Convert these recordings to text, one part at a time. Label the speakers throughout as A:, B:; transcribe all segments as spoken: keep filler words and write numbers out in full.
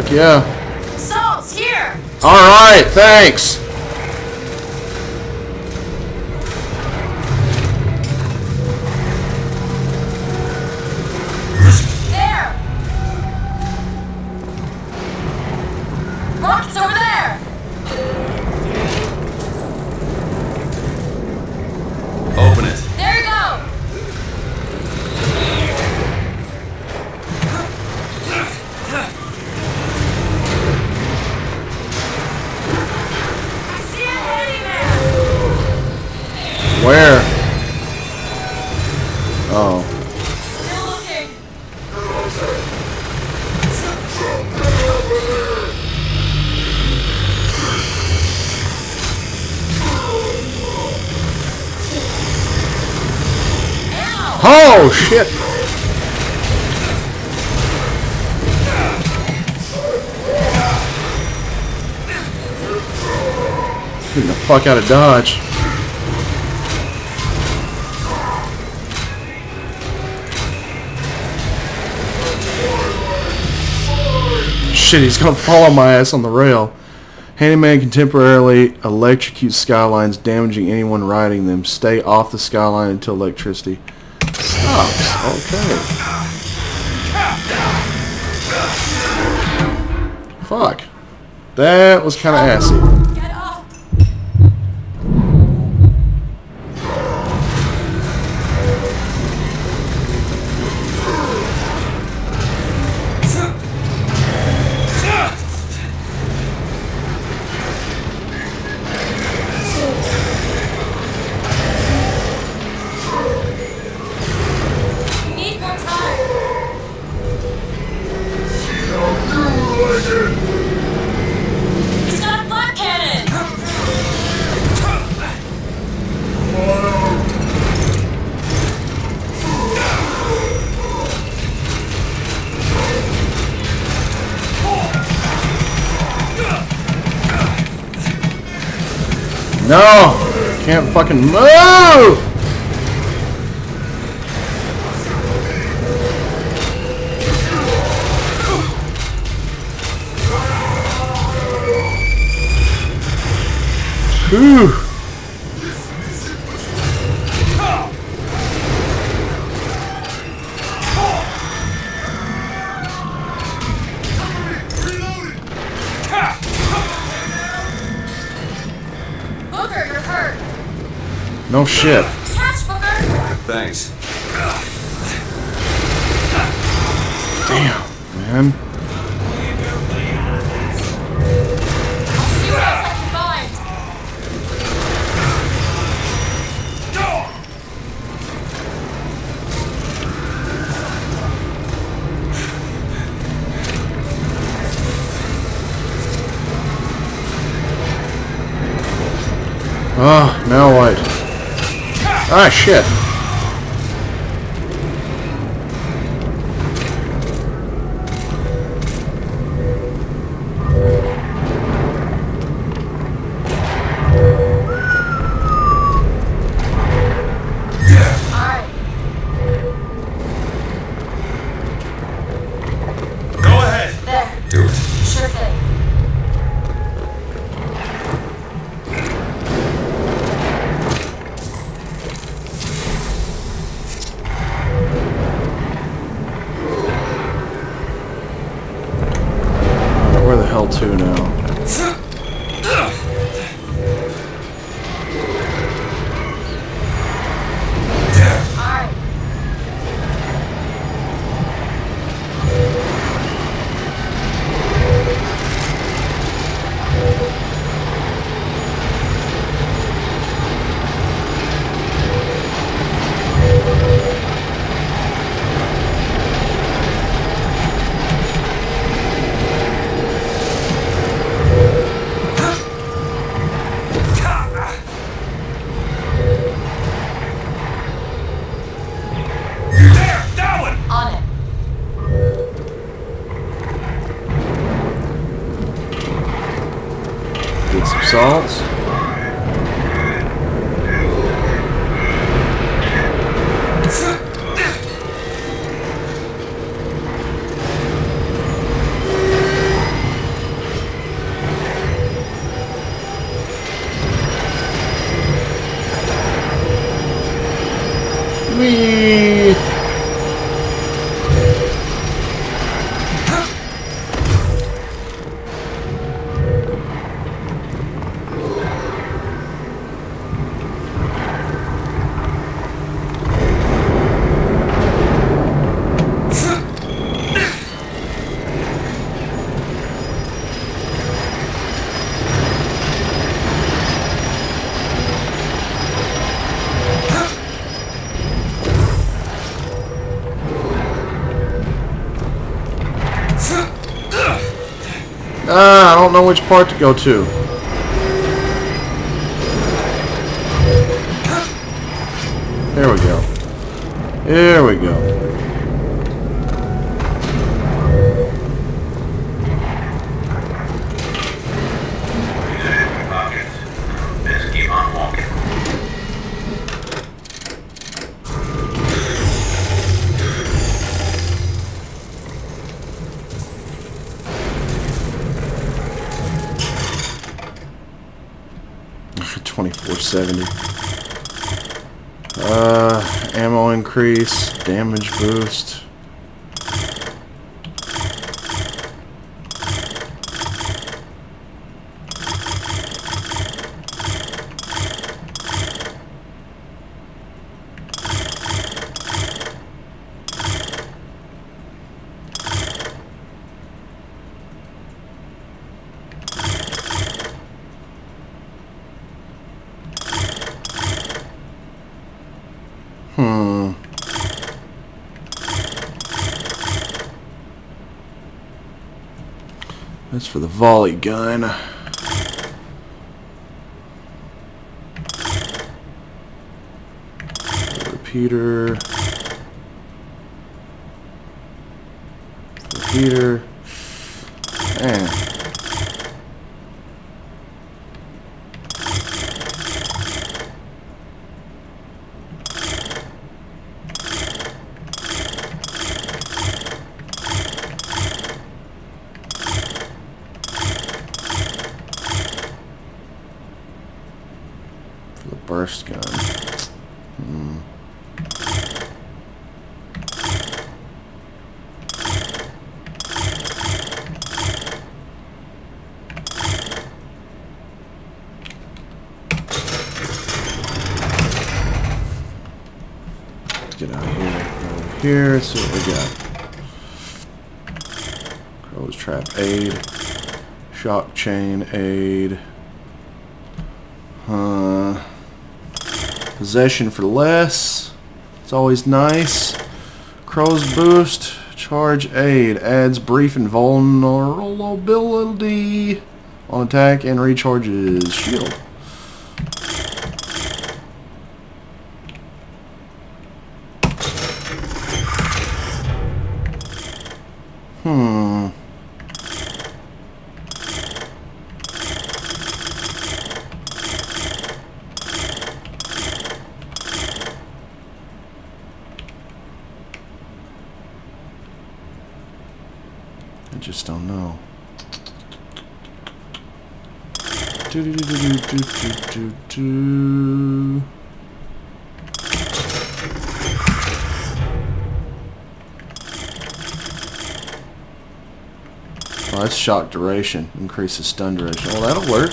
A: Fuck yeah.
B: Salt's here!
A: Alright, thanks!
B: There! Rocket's over there!
C: Open it.
B: There you go! I see a handyman!
A: Where? Oh.
B: Still looking.
A: Oh, shit! Getting the fuck out of Dodge. Shit, he's gonna follow my ass on the rail. Handyman can temporarily electrocute skylines, damaging anyone riding them. Stay off the skyline until electricity stops. Okay. Fuck. That was kind of assy.
B: Get up! You need more time. He's got a black cannon!
A: No! Can't fucking move! Whew.
B: Booker, you're hurt!
A: No shit.
B: Catch, Booker!
C: Thanks.
A: Damn, man.
B: See what else I can find!
A: Oh, now what? Ah, shit.
B: Alright.
C: Go ahead.
B: There.
C: Do it.
B: Sure thing.
A: Where the hell to now?
B: Alright.
C: There! That one!
B: On it.
A: Get some salts. I don't know which part to go to. There we go. There we go.
C: Just keep on walking.
A: twenty-four seventy. Uh, ammo increase, damage boost. Hmm. That's for the volley gun. Repeater. Repeater. Man. The burst gun. Hmm. Let's get out of here. Over here. Let's see what we got. Crow's trap aid. Shock chain aid. Uh, possession for less. It's always nice. Crow's boost. Charge aid. Adds brief invulnerability on attack and recharges shield. Hmm. I just don't know. Do do do do do do do do. Oh, that's shock duration. Increases stun duration. Well, that'll work.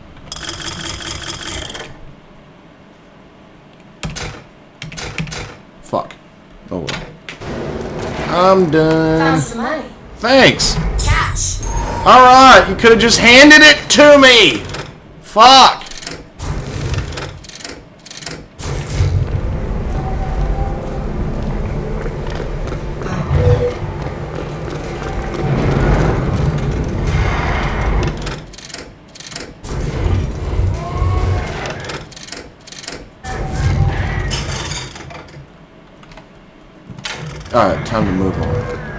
A: Fuck. Oh well. I'm done.
B: Found some money.
A: Thanks.
B: Cash.
A: Alright, you could have just handed it to me. Fuck. Alright, time to move on.